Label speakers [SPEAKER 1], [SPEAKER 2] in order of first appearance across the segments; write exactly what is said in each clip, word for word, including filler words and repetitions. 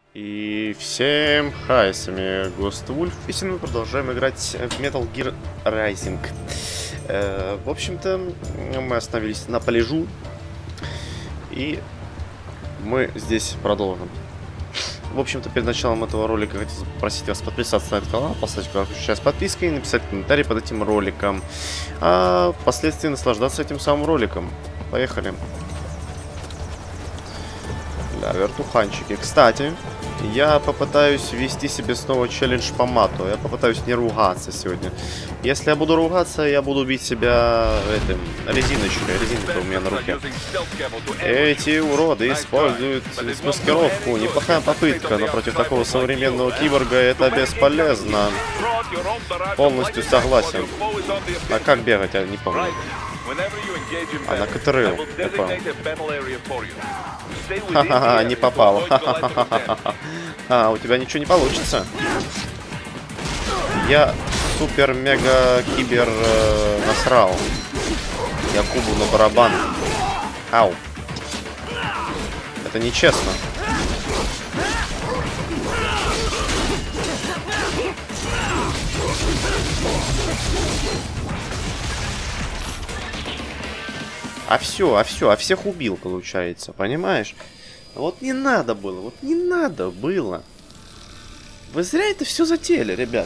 [SPEAKER 1] И всем хай, с вами Ghost Wolf, и сегодня мы продолжаем играть в Metal Gear Rising. Э, в общем-то, мы остановились на пляжу, и мы здесь продолжим. В общем-то, перед началом этого ролика хочу попросить вас подписаться на этот канал, поставить кнопку с подпиской и написать комментарий под этим роликом. А впоследствии наслаждаться этим самым роликом. Поехали. Да, вертуханчики. Кстати, я попытаюсь ввести себе снова челлендж по мату. Я попытаюсь не ругаться сегодня. Если я буду ругаться, я буду бить себя этим резиночкой. Резинка у меня на руке. Эти уроды используют маскировку. Неплохая попытка, но против такого современного киборга это бесполезно. Полностью согласен. А как бегать, я не помню. А на КТРЛ, я понял. Ха-ха-ха, не попал. А, у тебя ничего не получится. Я супер-мега-кибер э, насрал. Я кубу на барабан. Ау. Это нечестно. А все, а все, а всех убил, получается, понимаешь? Вот не надо было, вот не надо было. Вы зря это все затеяли, ребят.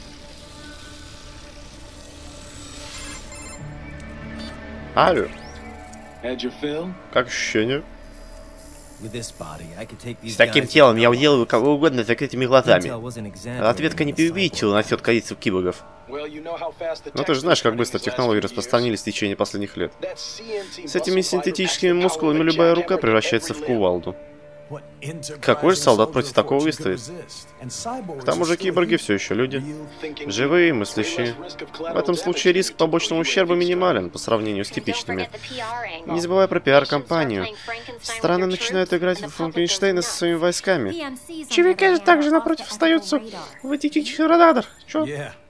[SPEAKER 1] Алло. Как ощущение? С таким телом я уделаю кого угодно с закрытыми глазами. Ответка не преувеличила насчет количества киборгов. Но ты же знаешь, как быстро технологии распространились в течение последних лет. С этими синтетическими мускулами любая рука превращается в кувалду. Какой же солдат против такого выстоит? К тому же киборги все еще люди. Живые, мыслящие. В этом случае риск побочного ущерба минимален по сравнению с типичными. Не забывай про пиар-компанию. Страны начинают играть в Франкенштейна со своими войсками. ЧВК же также напротив остаются в этих радарах. Чё?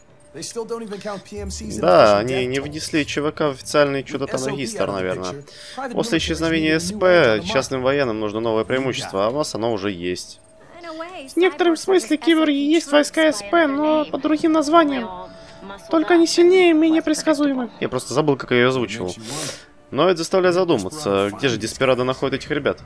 [SPEAKER 1] Да, они не внесли ЧВК в официальный что-то там регистр, наверное. После исчезновения СП частным военным нужно новое преимущество, а у нас оно уже есть. В некотором смысле киборги есть войска СП, но под другим названием. Только они сильнее и менее предсказуемы. Я просто забыл, как я ее озвучивал. Но это заставляет задуматься, где же Деспирадо находит этих ребят?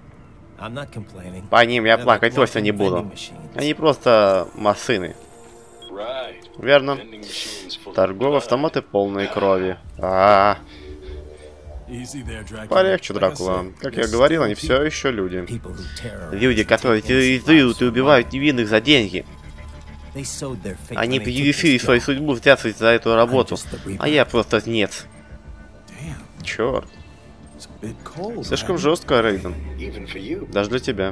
[SPEAKER 1] По ним я плакать точно не буду. Они просто машины. Верно. Торговые автоматы полные крови. А, -а, а Полегче, Дракула. Как я говорил, они все еще люди. Люди, которые терроризуют и убивают невинных за деньги. Они предрешили свою судьбу взяться за эту работу. А я просто нет. Черт. Слишком жестко, Рейден. Даже для тебя.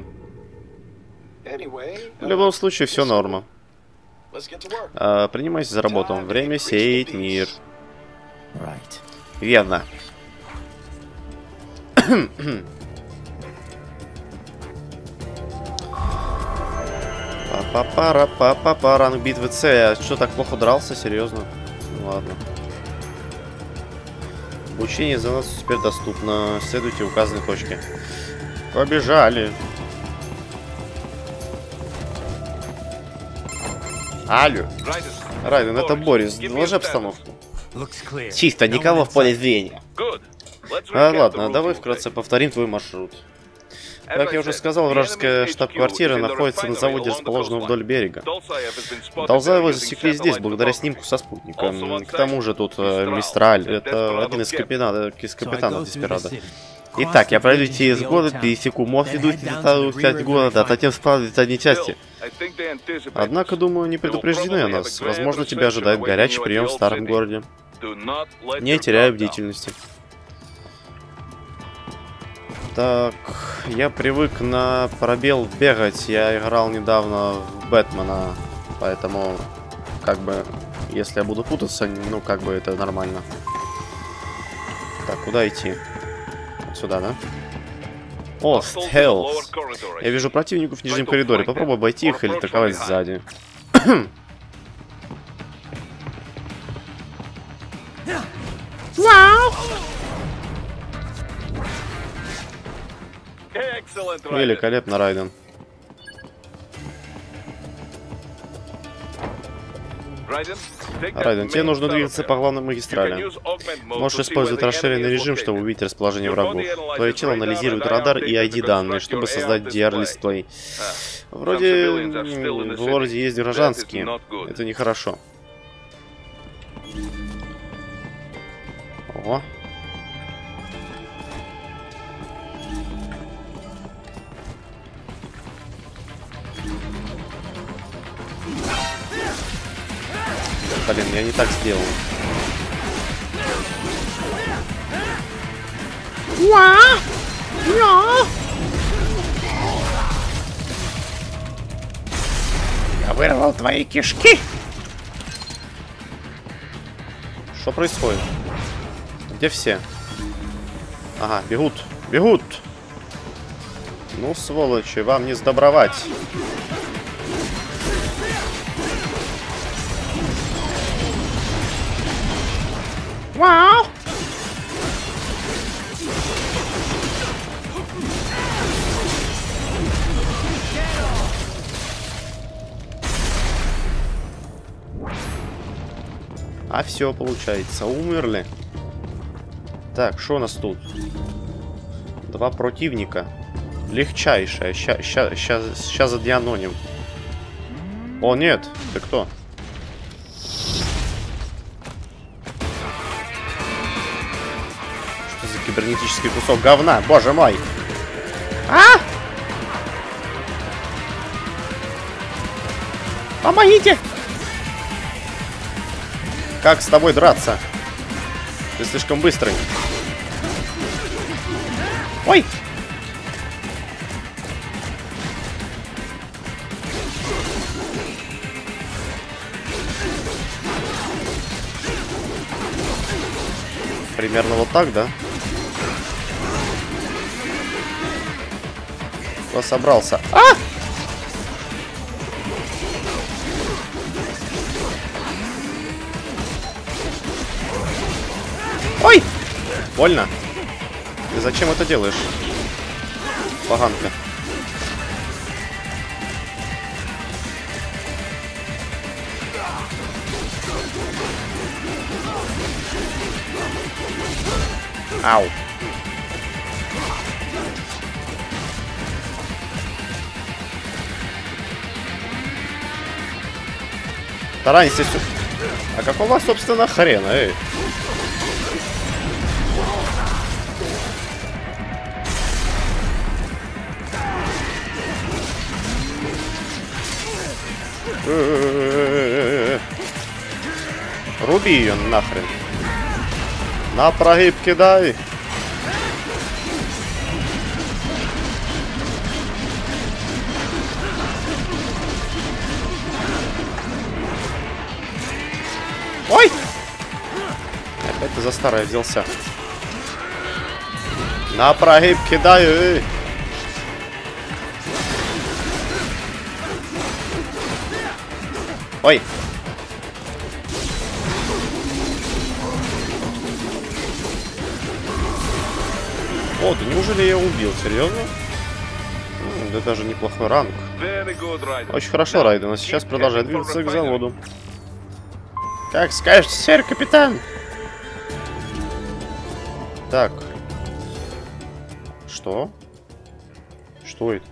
[SPEAKER 1] В любом случае, все норма. А, принимайся за работу. Время сеять мир. Верно. Папа-пара, папа-пара, ранг битвы С. Я что, так плохо дрался? Серьезно? Ну, ладно. Обучение за нас теперь доступно. Следуйте указанной точке. Побежали. Алло. Райден, это Борис. Доложи обстановку. Чисто, никого в поле зрения. А, ладно, давай вкратце повторим твой маршрут. Как я уже сказал, вражеская штаб-квартира находится на заводе, расположенном вдоль берега. Долзаева засекли здесь, благодаря снимку со спутника. К тому же тут э, Мистраль. Это один из, капитана, из капитанов Деспирадо. Итак, я пройду через город, пересеку мост, идущий за вторую часть города, а затем справлюсь в задней части. Однако, думаю, не предупреждены о нас. Возможно, тебя ожидает горячий прием в старом городе. Не теряй бдительности. Так, я привык на пробел бегать. Я играл недавно в Бэтмена, поэтому, как бы, если я буду путаться, ну, как бы, это нормально. Так, куда идти? Сюда, да? О, стелс. Я вижу противников в нижнем коридоре. Попробуй обойти их или атаковать сзади. Вау! Великолепно, Райден. Райден, тебе нужно двигаться по главным магистралям. Можешь использовать расширенный режим, чтобы увидеть расположение врагов. Твое тело анализирует радар и ай ди данные, чтобы создать ди ар-дисплей. Вроде в городе есть гражданские. Это нехорошо. Ого. Блин, я не так сделал. Я вырвал твои кишки. Что происходит? Где все? Ага, бегут, бегут. Ну, сволочи, вам не сдобровать. Вау! А все, получается, умерли. Так, что у нас тут? Два противника. Легчайшая. Ща, ща, ща, ща задианоним. О, нет. Ты кто? Что за кибернетический кусок говна? Боже мой. А! Помогите! Как с тобой драться? Ты слишком быстрый. Ой! Примерно вот так, да? Кто собрался? А! Ой! Больно. Ты зачем это делаешь? Поганка. Ау. Таранься сюда. А какого, собственно, хрена, эй? Руби ее нахрен. На прогиб кидай. Ой! Опять ты за старое взялся. На прогиб кидаю. Ой! О, да неужели я убил? Серьезно? М, да даже неплохой ранг. Очень хорошо, Райден. А сейчас продолжай двигаться к заводу. Как скажете, сэр, капитан. Так. Что? Что это?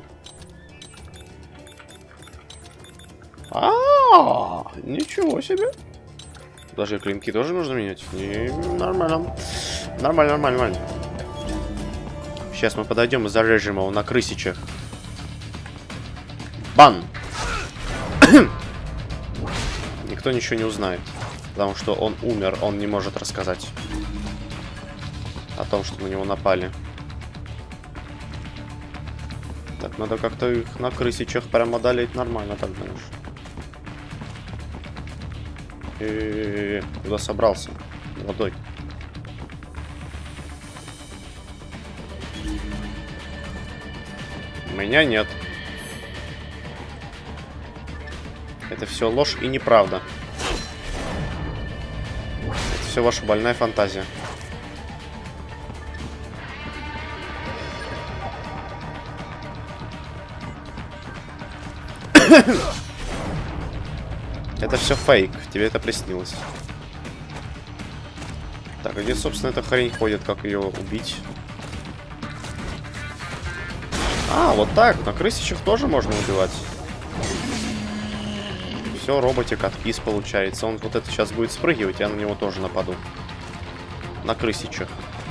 [SPEAKER 1] А-а-а! Ничего себе. Даже клинки тоже нужно менять? Не, нормально. Нормально, нормально, нормально. Сейчас мы подойдем и зарежем его на крысичах. Бан! Никто ничего не узнает. Потому что он умер, он не может рассказать о том, что на него напали. Так, надо как-то их на крысичах прямо одолеть нормально, так думаешь? И куда собрался? Водой. Меня нет. Это все ложь и неправда. Это все ваша больная фантазия. Это все фейк. Тебе это приснилось. Так, а где, собственно, эта хрень ходит? Как ее убить? А, вот так. На крысичек тоже можно убивать. Все, роботик отпис получается. Он вот это сейчас будет спрыгивать, я на него тоже нападу. На крысичек.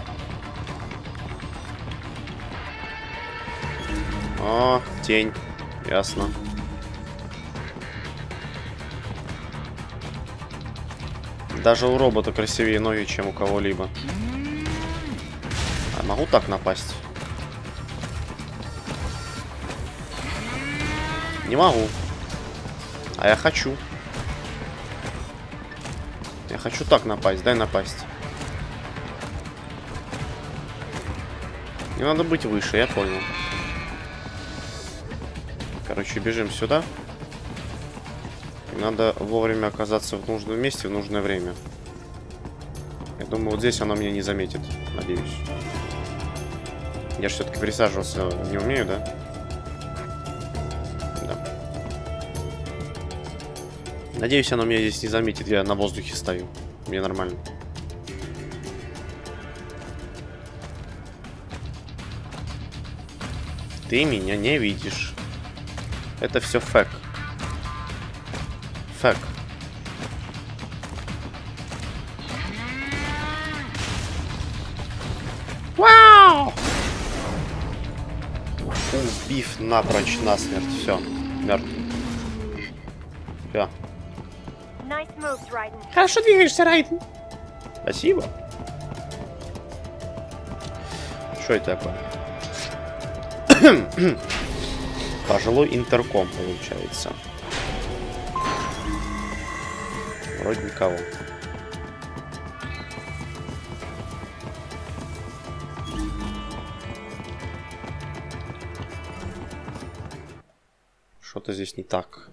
[SPEAKER 1] О, тень. Ясно. Даже у робота красивее ноги, чем у кого-либо. А могу так напасть? Не могу. А я хочу. Я хочу так напасть. Дай напасть. Не надо быть выше, я понял. Короче, бежим сюда. И надо вовремя оказаться в нужном месте в нужное время. Я думаю, вот здесь оно меня не заметит. Надеюсь. Я же все-таки присаживаться не умею, да? Да. Надеюсь, оно меня здесь не заметит. Я на воздухе стою. Мне нормально. Ты меня не видишь. Это все фэк. Фэк. Вау! Убив напрочь насмерть. Все. Мертв. Все. Хорошо двигаешься, Райден. Спасибо. Что это такое? Пожилой интерком получается. Вроде никого. Что-то здесь не так.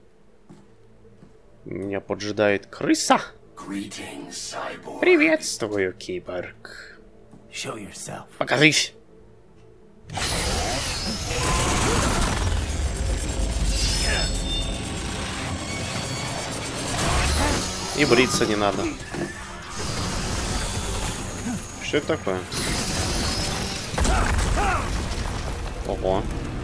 [SPEAKER 1] Меня поджидает крыса. Приветствую, киборг. Покажись. И бриться не надо. Что это такое? Ого.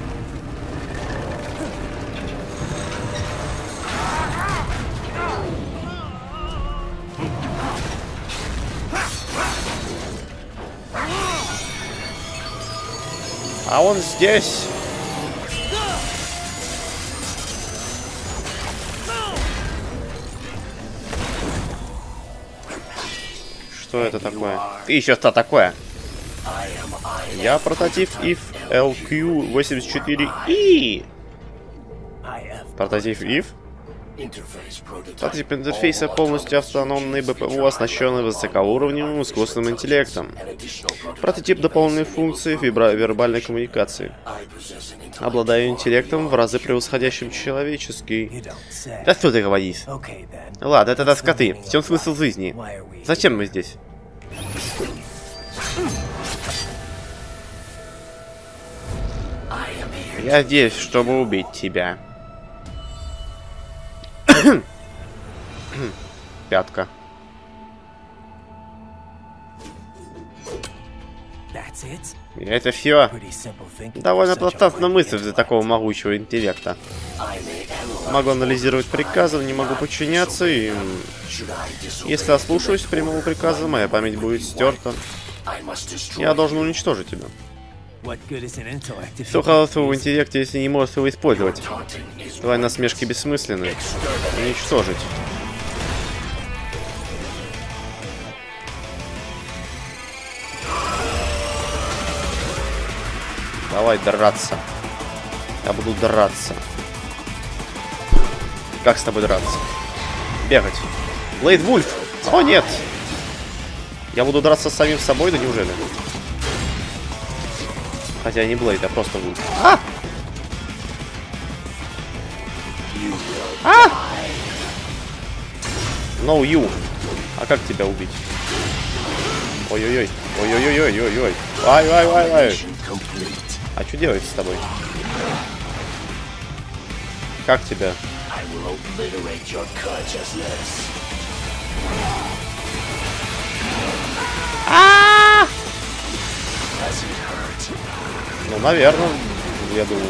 [SPEAKER 1] А он здесь. Что это такое? Ты еще что такое? Я прототип ай эф эл кью восемьдесят четыре и. Прототип ай эф? Прототип интерфейса полностью автономный БПУ, оснащенный высокоуровневым искусственным интеллектом. Прототип дополненной функции вербальной коммуникации. Обладаю интеллектом в разы превосходящим человеческий. Да что ты говоришь? Ладно, это да скоты. В чем смысл жизни? Зачем мы здесь? Я здесь, чтобы убить тебя. Пятка. И это все. Довольно простая мысль для такого могучего интеллекта. Могу анализировать приказы, не могу подчиняться, и если ослушаюсь прямого приказа, моя память будет стерта. Я должен уничтожить тебя. Что хорошего в интеллекте, если не можешь его использовать? Твои насмешки бессмысленны. Уничтожить. Давай драться. Я буду драться. Как с тобой драться? Бегать. Блейд Вульф! О, нет! Я буду драться с самим собой, да неужели? Хотя не Блейд, а просто Вульф. А! А! No you. А как тебя убить? Ой-ой-ой. Ой-ой-ой-ой-ой-ой. Ай-ай-ай-ай. А что делать с тобой? Как тебя? А! Ну, наверное, я думаю.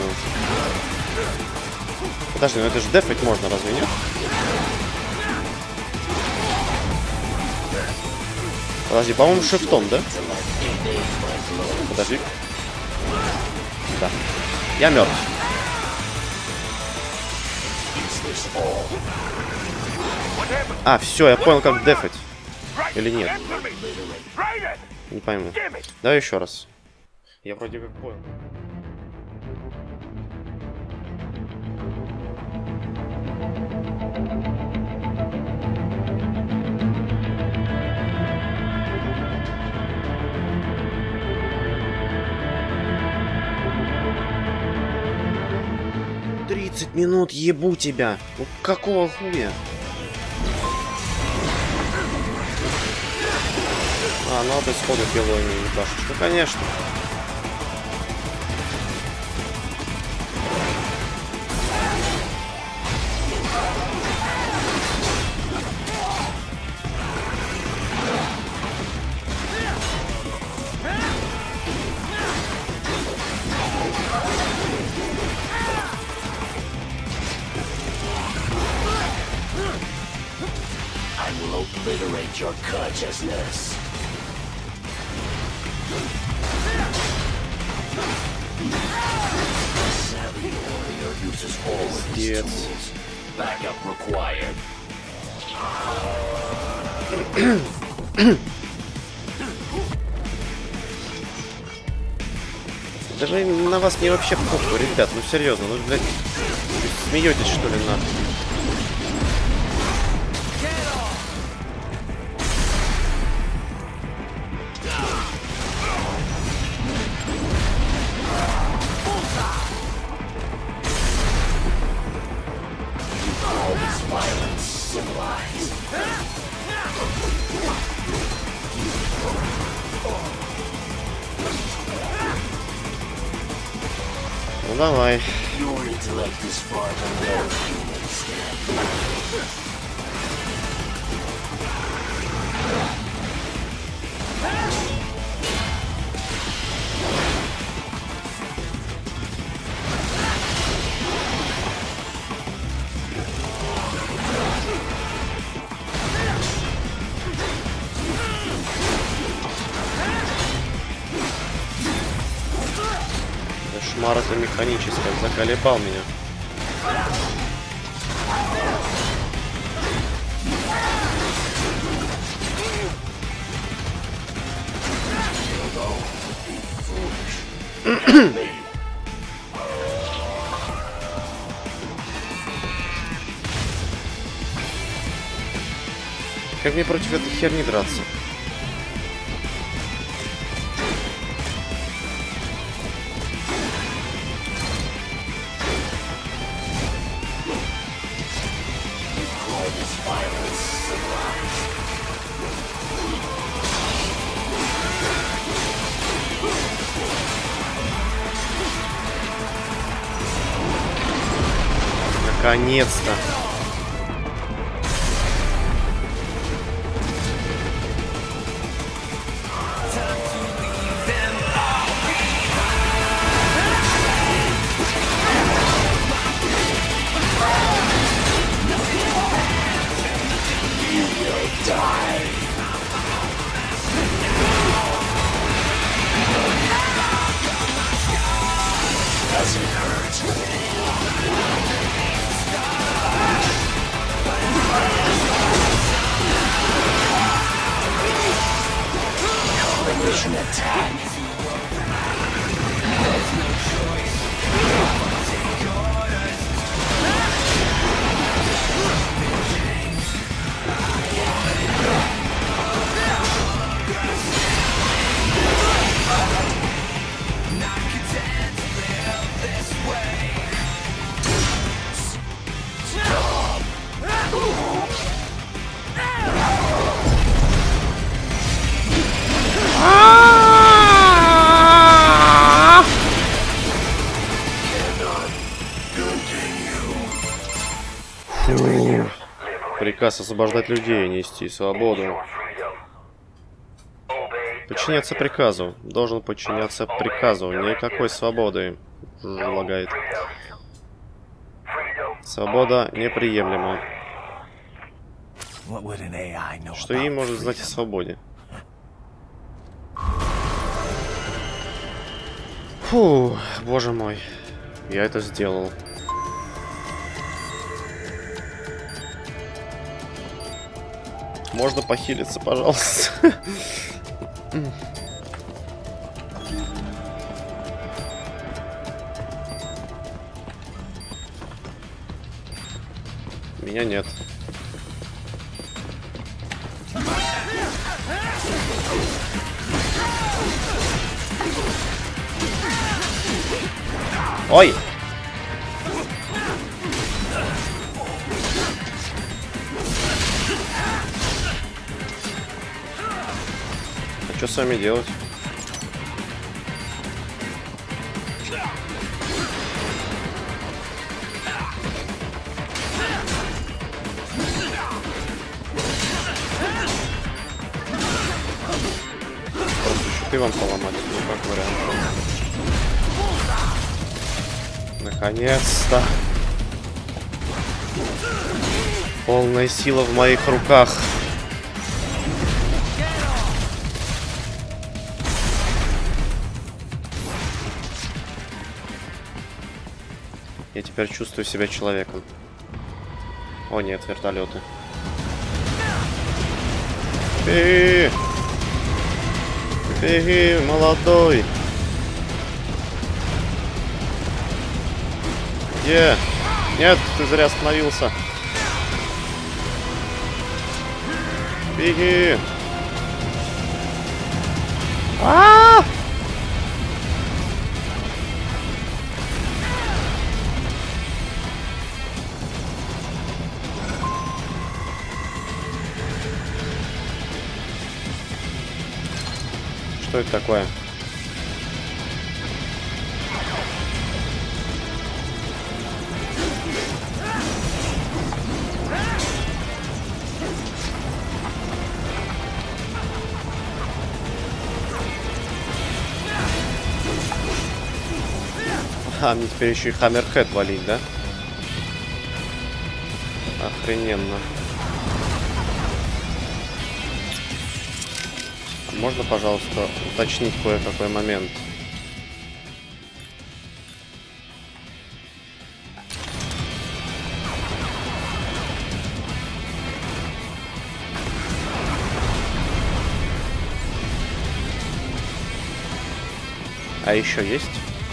[SPEAKER 1] Подожди, ну это же дефать можно, разве нет? Подожди, по-моему, шифтом, да? Подожди. Да. Я мертв. А, все, я понял, как дефать. Или нет? Не пойму. Давай еще раз. Я вроде как понял. тридцать минут, ебу тебя. Ну какого хуя? А, надо сходу белую не ебашишь. Ну конечно.
[SPEAKER 2] Obliterate your consciousness. Savvy warrior uses all of his tools. Backup required.
[SPEAKER 1] Даже на вас не вообще похуй, ребят, ну серьезно, ну блядь, смеетесь что ли нахуй? Ну давай. Шмар это механическое, заколебал меня. Как мне против этой херни драться? Наконец-то. Фу. Приказ освобождать людей, нести свободу. Подчиняться приказу. Должен подчиняться приказу. Никакой свободы. Лагает. Свобода неприемлема. Что ей может знать о свободе? Фу, боже мой. Я это сделал. Можно похилиться, пожалуйста. Меня нет. Ой! А что с вами делать? Ты вам поломать, ну как вариант. Наконец-то. Полная сила в моих руках. Я теперь чувствую себя человеком. О нет, вертолеты. Беги! Беги, молодой! Где? Нет, ты зря остановился. Беги! А-а-а! Что это такое? А, мне теперь еще и Хаммерхед валить, да? Охрененно. Можно, пожалуйста, уточнить кое-какой момент? А еще есть?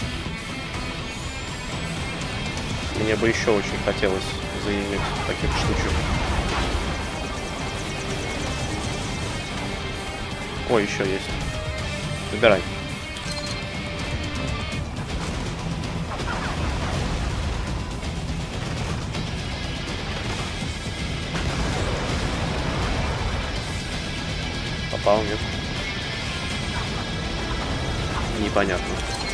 [SPEAKER 1] Мне бы еще очень хотелось заиметь таких штучек. Ой, еще есть. Выбирай. Попал, нет? Непонятно.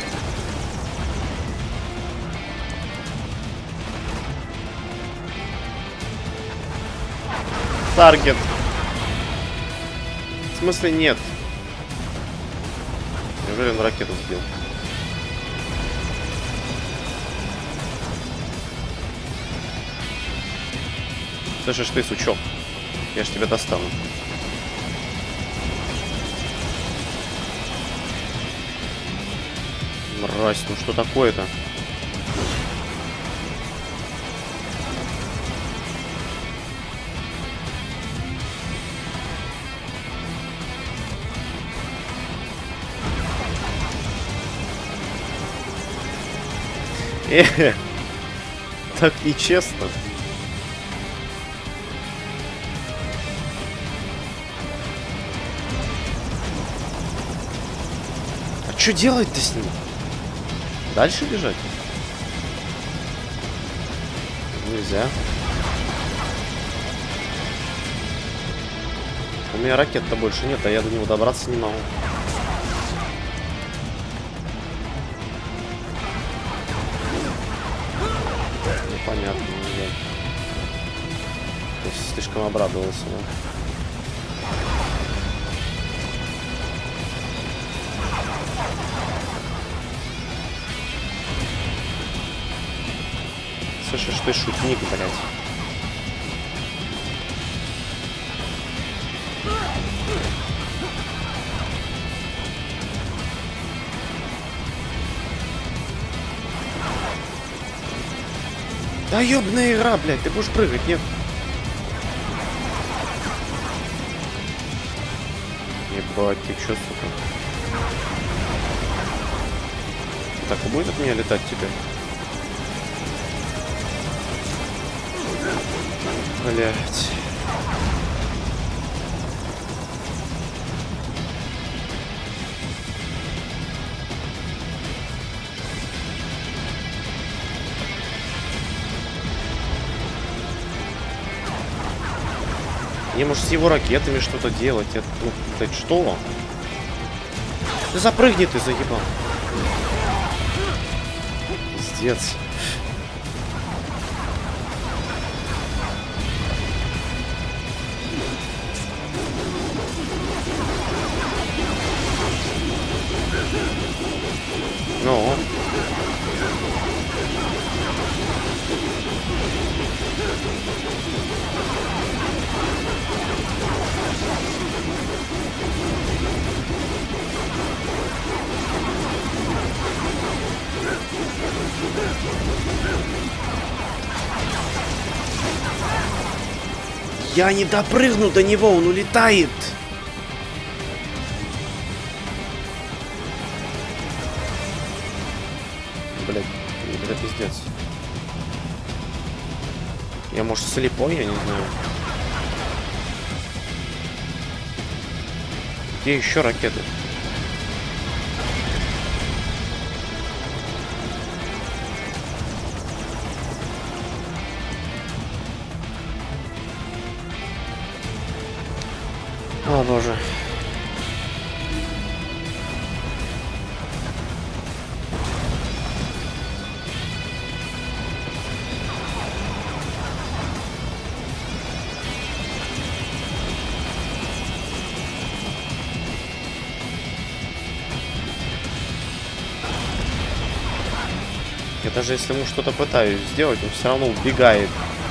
[SPEAKER 1] Таргет. В смысле нет? Неужели он ракету сбил? Слышишь ты, сучок? Я ж тебя достану. Мразь, ну что такое-то? Э, так нечестно. А что делать-то с ним? Дальше бежать? Нельзя. У меня ракет-то больше нет, а я до него добраться не могу. Понятно, нельзя. слишком обрадовался. Да? Слышишь, ты шутник, блядь. Да ёбаная игра, блядь, ты будешь прыгать, нет? Ебать, ты чё, сука? Так, и будет от меня летать теперь? Блядь. Не, может, с его ракетами что-то делать? Это, ну, это что? Да запрыгни ты, заебал. Пиздец. Ну. Я не допрыгну до него, он улетает. Блять, это пиздец. Я, может, слепой, я не знаю. Где еще ракеты? О, боже. Я даже если ему что-то пытаюсь сделать, он все равно убегает.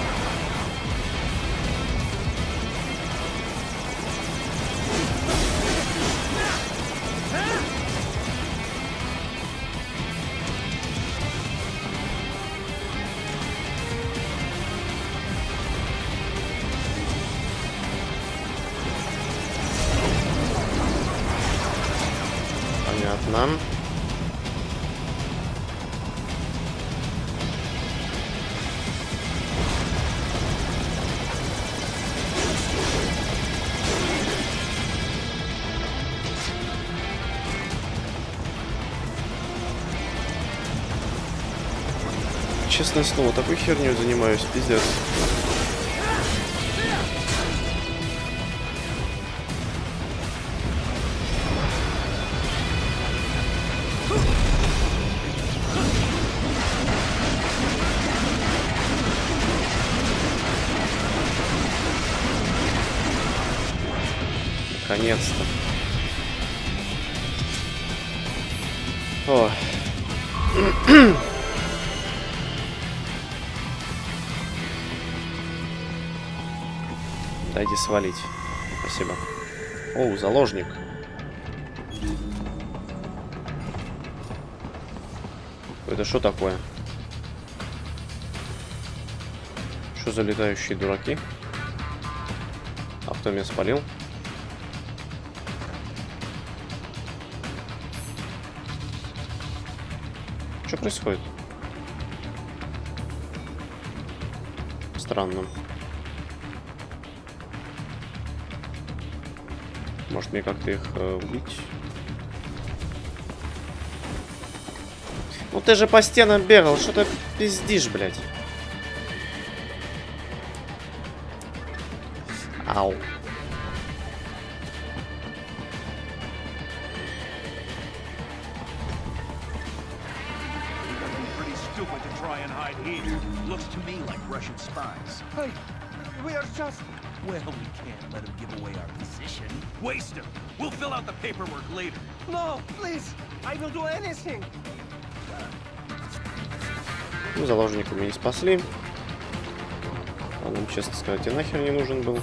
[SPEAKER 1] Понятно. Честное слово, такой херней занимаюсь, пиздец. Наконец-то. О. Дайте свалить. Спасибо. Оу, заложник. Это что такое? Что за летающие дураки? А кто меня спалил? Что происходит? Странно. Может мне как-то их э, убить? Ну ты же по стенам бегал, что ты пиздишь, блядь? Ау.
[SPEAKER 3] We are just... Well, we can't let him give away our position. Waste him. We'll fill out the paperwork later. No, please. I will do anything.
[SPEAKER 1] Ну, заложника мы не спасли. Он нам, честно сказать, и нахер не нужен был.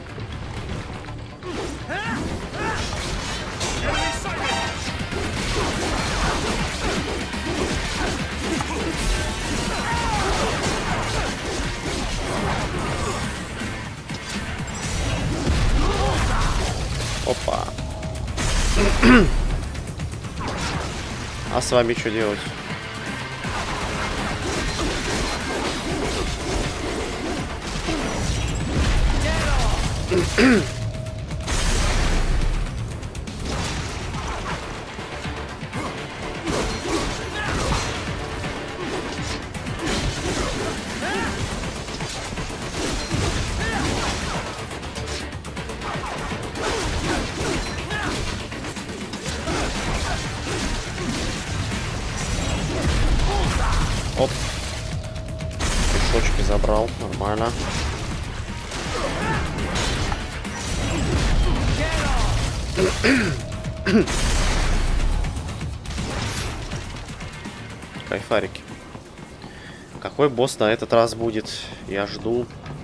[SPEAKER 1] Опа. А с вами что делать? Оп. Пешочки забрал. Нормально. Кайфарики. Какой босс на этот раз будет? Я жду.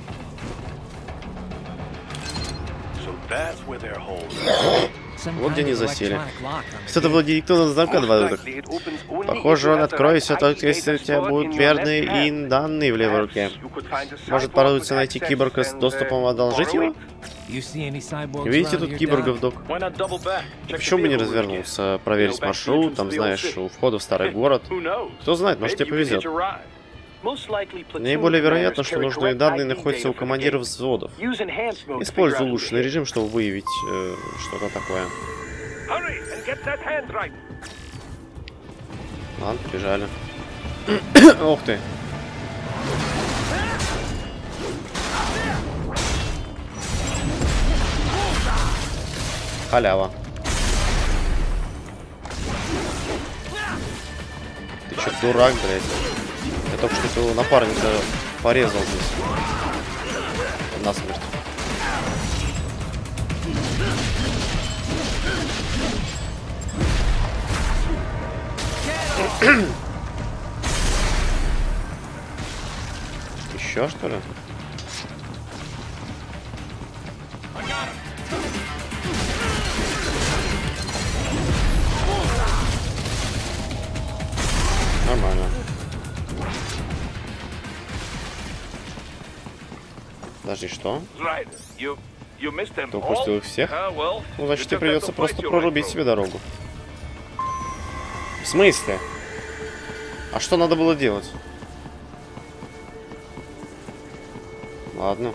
[SPEAKER 1] Вот где они засели. Что-то вроде электронного замка два. Похоже, он откроется только если у тебя будут верные ин данные в левой руке. Может, порадуется найти киборга с доступом, одолжить его? Видите тут киборгов, док? Почему бы не развернуться, проверить маршрут, там, знаешь, у входа в старый город? Кто знает, может, тебе повезет. Наиболее вероятно, что нужные данные находятся у командиров взводов. Используй улучшенный режим, чтобы выявить э, что-то такое. Ладно, побежали. Ух ты. Халява. Ты чё, дурак, блядь? Я только что своего напарника порезал здесь. Насмерть. Еще что ли? Нормально. Подожди, что? Ты упустил их всех? Ну, значит, тебе придется просто прорубить себе дорогу. В смысле? А что надо было делать? Ладно.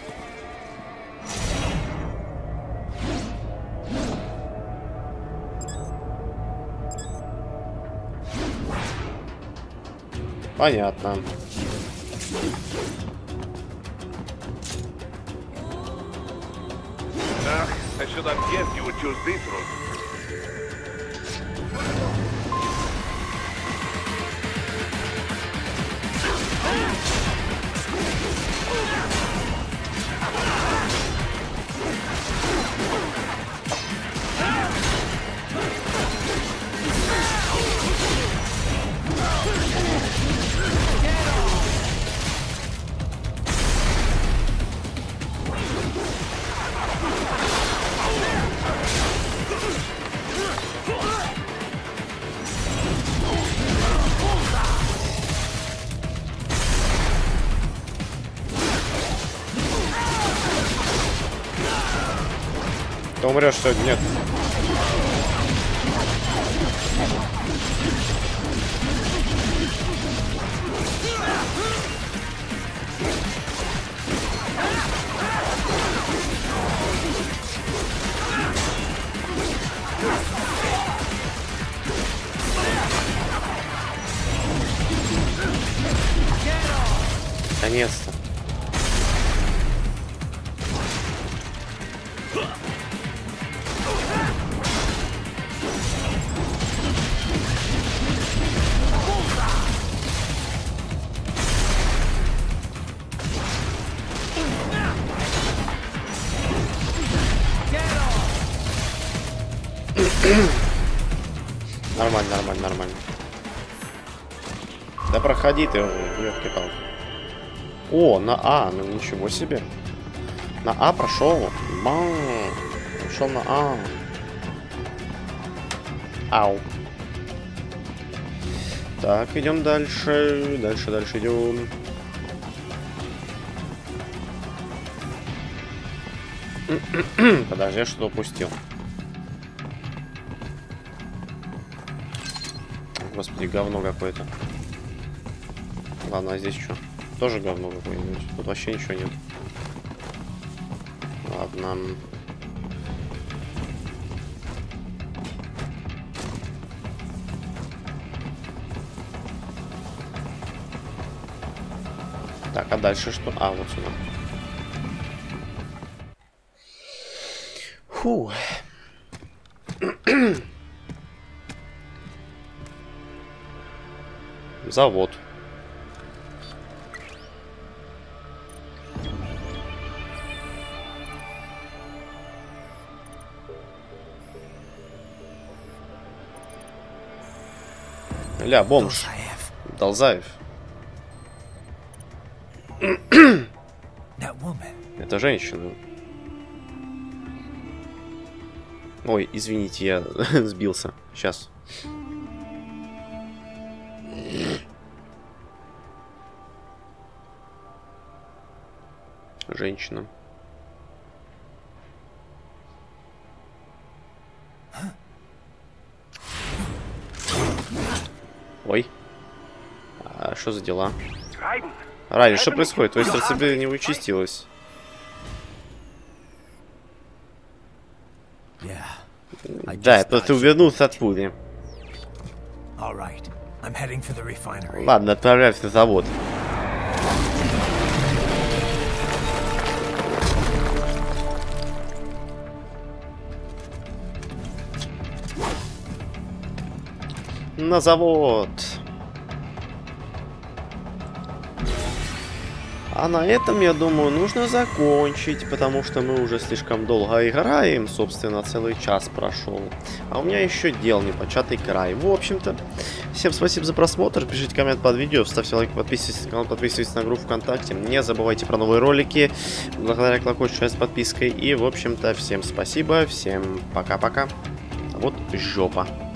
[SPEAKER 1] Понятно.
[SPEAKER 2] I should have guessed you would choose this route.
[SPEAKER 1] Ты умрешь сегодня, нет. Наконец-то. Нормально, нормально, нормально. Да проходи ты уже, ёлки-палки. О, на А, ну ничего себе. На А прошел. Мам, прошел на А. Ау. Так, идем дальше. Дальше, дальше идем. Подожди, я что-то упустил. Господи, говно какое-то. Ладно, а здесь что? Тоже говно какое-нибудь. Тут вообще ничего нет. Ладно. Так, а дальше что? А, вот сюда. Фу. Завод. Ля, бомж. Долзаев. Это женщина. Ой, извините, я сбился. Сейчас. Женщина. Ой. А что за дела? Райден, что происходит? Твое сердцебиение не участилось. Да, это ты увернулся от пули. Ладно, отправляйся на завод. На завод. А на этом, я думаю, нужно закончить, потому что мы уже слишком долго играем, собственно, целый час прошел. А у меня еще дел непочатый край. В общем-то, всем спасибо за просмотр, пишите коммент под видео, ставьте лайк, подписывайтесь на канал, подписывайтесь на группу ВКонтакте. Не забывайте про новые ролики, благодаря колокольчику с подпиской. И, в общем-то, всем спасибо, всем пока-пока. Вот жопа.